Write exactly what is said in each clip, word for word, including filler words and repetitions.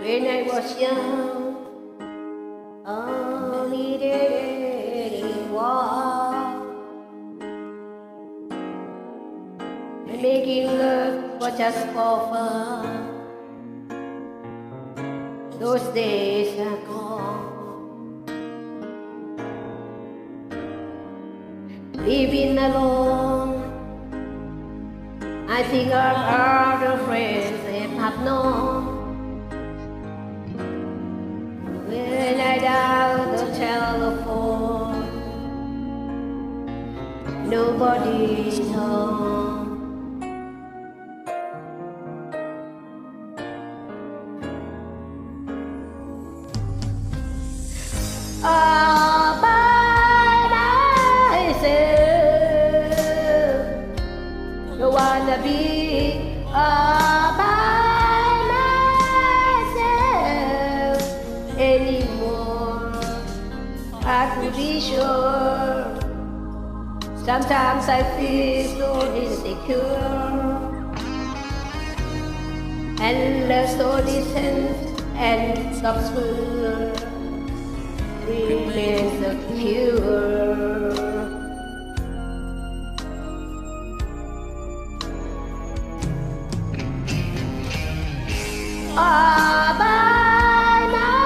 When I was young, all needed anyone, and making love was just for fun. Those days are gone. Living alone, I think of all the friends I have known. When I dial the telephone, nobody's home. All by myself, don't wanna be all by myself anymore. I could be sure. Sometimes I feel so insecure, and love so distant and obscure remains a cure. All by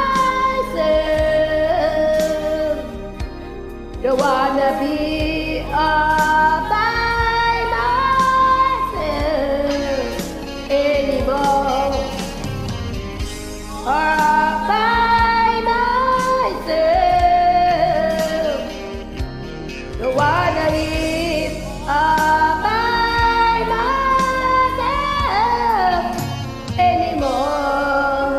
myself, don't wanna be all by myself anymore. All by myself, don't wanna live all by myself anymore.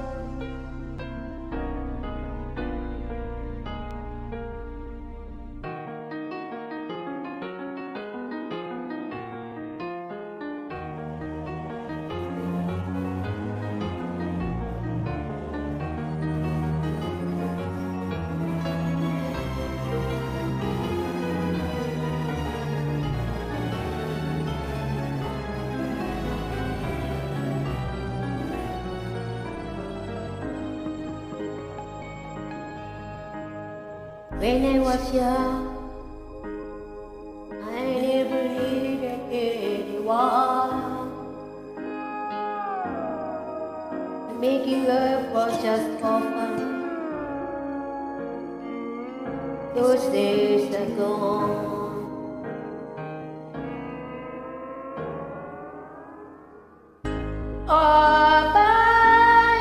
When I was young, I never needed anyone. Making love was just for fun. Those days are gone. All by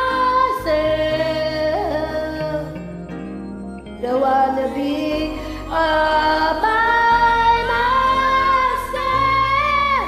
myself, don't wanna be all by myself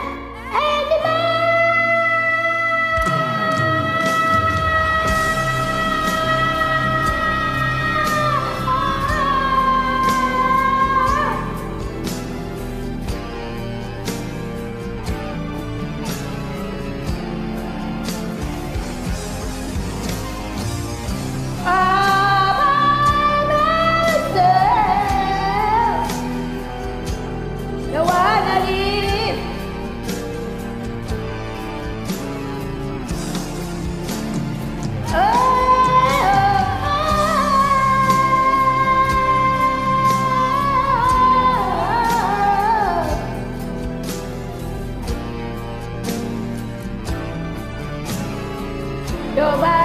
Nobody